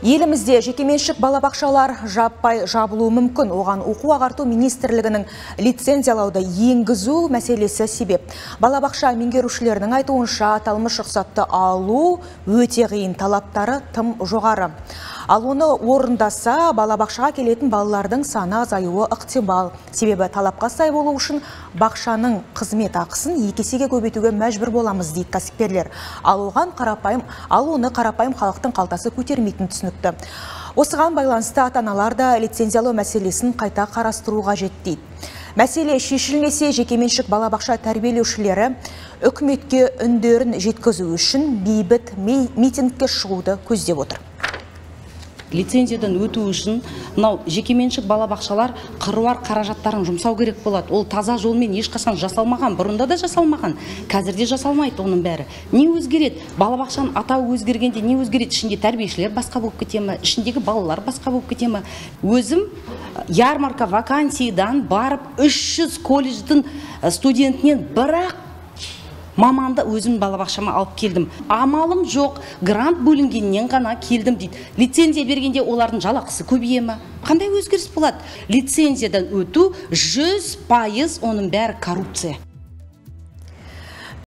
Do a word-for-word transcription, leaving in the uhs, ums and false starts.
Елімізде жекеменшік балабақшалар жаппай жабылуы мүмкін. Оған оқу ағарту министрлігінің лицензиялауды енгізу мәселесі себеп. Балабақша меңгерушілерінің айтуынша аталмыш рұқсатты алу өте қиын, талаптары тым жоғары. Ал оны орындаса, балабақшаға келетін балалардың саны азаюы ықтимал. Себебі талапқа сай болу үшін бақшаның қызмет ақысын екі есеге көбейтуге мәжбүр боламыз дейді кәсіпкерлер. Ал оған қарапайым, ал оны қарапайым халықтың қалтасы көтермейтін түсінікті. Осыған байланысты ата-аналар да лицензиялау мәселесін қайта қарастыруға жетті. Мәселе шешілмесе, жекеменшік балабақша тәрбиелеушілері үкіметке үндерін жеткізу үшін бейбіт митингке шығуды көздеп отыр. Лицензиядан өту үшін мынау жекеменшік балабақшалар қыруар қаражаттарын жұмсау керек болады. Ол таза жолмен ешқашан жасалмаған, бұрында да жасалмаған, қазір де жасалмайды оның бәрі. Не өзгереді? Балабақшаның атауы өзгергенде не өзгереді? Ішінде тәрбиешілер басқа болып кете ме? Ішіндегі балалар басқа болып кете ме? Өзім ярмарка вакансиядан барып үш жүз колледждің студентінен бірақ маманды өзім балабақшама алып келдім. Амалым жоқ, грант бөлінгеннен ғана келдім дейді. Лицензия бергенде олардың жалақысы көбейе ме? Қандай өзгеріс болады? Лицензиядан өту жүз пайыз оның бәрі коррупция.